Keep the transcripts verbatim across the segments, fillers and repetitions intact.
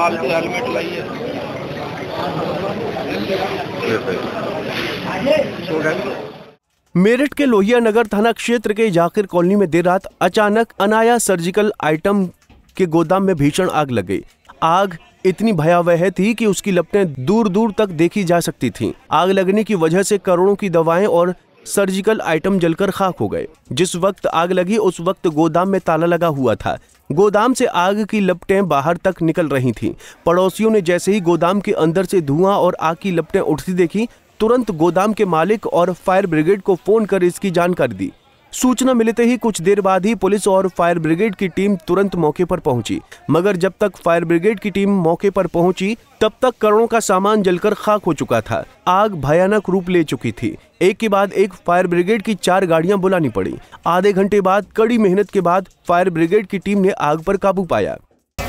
फालतू हेलमेट लाइए। मेरठ के लोहिया नगर थाना क्षेत्र के जाकिर कॉलोनी में देर रात अचानक अनाया सर्जिकल आइटम के गोदाम में भीषण आग लग गई। आग इतनी भयावह थी कि उसकी लपटें दूर दूर तक देखी जा सकती थीं। आग लगने की वजह से करोड़ों की दवाएं और सर्जिकल आइटम जलकर खाक हो गए। जिस वक्त आग लगी उस वक्त गोदाम में ताला लगा हुआ था। गोदाम से आग की लपटें बाहर तक निकल रही थीं। पड़ोसियों ने जैसे ही गोदाम के अंदर से धुआं और आग की लपटें उठती देखी, तुरंत गोदाम के मालिक और फायर ब्रिगेड को फोन कर इसकी जानकारी दी। सूचना मिलते ही कुछ देर बाद ही पुलिस और फायर ब्रिगेड की टीम तुरंत मौके पर पहुंची, मगर जब तक फायर ब्रिगेड की टीम मौके पर पहुंची तब तक करोड़ों का सामान जलकर खाक हो चुका था। आग भयानक रूप ले चुकी थी। एक के बाद एक फायर ब्रिगेड की चार गाड़ियां बुलानी पड़ी। आधे घंटे बाद कड़ी मेहनत के बाद फायर ब्रिगेड की टीम ने आग पर काबू पाया।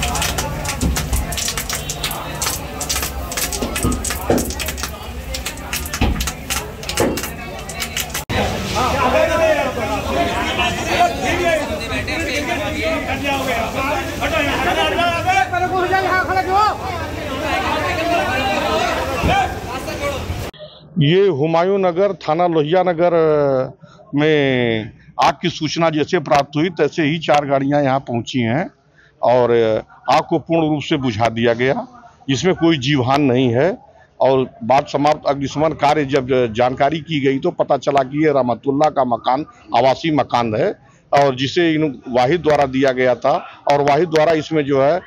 ये हुमायूं नगर थाना लोहिया नगर में आग की सूचना जैसे प्राप्त हुई तैसे ही चार गाड़ियां यहां पहुंची हैं और आग को पूर्ण रूप से बुझा दिया गया, जिसमें कोई जीवहानि नहीं है। और बात समाप्त अग्निशमन कार्य जब जानकारी की गई तो पता चला कि ये रहमतुल्लाह का मकान आवासीय मकान है और जिसे इन वाहिद द्वारा दिया गया था और वाहिद द्वारा इसमें जो है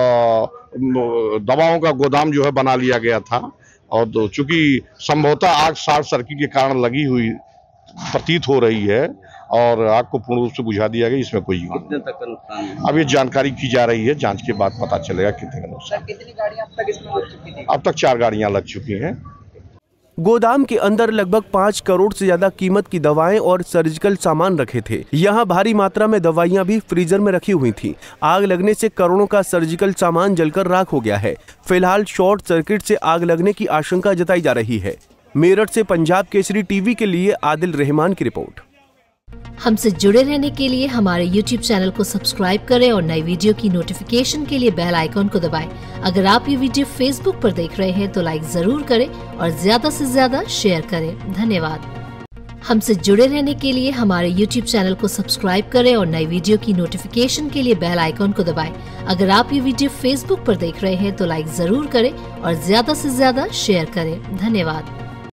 दवाओं का गोदाम जो है बना लिया गया था। और चूंकि संभवतः आग शॉर्ट सर्किट के कारण लगी हुई प्रतीत हो रही है और आग को पूर्ण रूप से बुझा दिया गया। इसमें कोई कितने तक का नुकसान है अब ये जानकारी की जा रही है, जांच के बाद पता चलेगा कितने का नुकसान। कितनी गाड़ियां अब तक इसमें लग चुकी थी? अब तक चार गाड़ियां लग चुकी हैं। गोदाम के अंदर लगभग पाँच करोड़ से ज्यादा कीमत की दवाएं और सर्जिकल सामान रखे थे। यहाँ भारी मात्रा में दवाइयां भी फ्रीजर में रखी हुई थीं। आग लगने से करोड़ों का सर्जिकल सामान जलकर राख हो गया है। फिलहाल शॉर्ट सर्किट से आग लगने की आशंका जताई जा रही है। मेरठ से पंजाब केसरी टीवी के लिए आदिल रहमान की रिपोर्ट। हमसे जुड़े रहने के लिए हमारे यूट्यूब चैनल को सब्सक्राइब करें और नई वीडियो की नोटिफिकेशन के लिए बेल आइकॉन को दबाएं। अगर आप ये वीडियो फेसबुक पर देख रहे हैं तो लाइक जरूर करें और ज्यादा से ज्यादा शेयर करें। धन्यवाद। हमसे जुड़े रहने के लिए हमारे यूट्यूब चैनल को सब्सक्राइब करें और नई वीडियो की नोटिफिकेशन के लिए बेल आइकॉन को दबाएं। अगर आप ये वीडियो फेसबुक पर देख रहे हैं तो लाइक जरूर करें और ज्यादा से ज्यादा शेयर करें। धन्यवाद।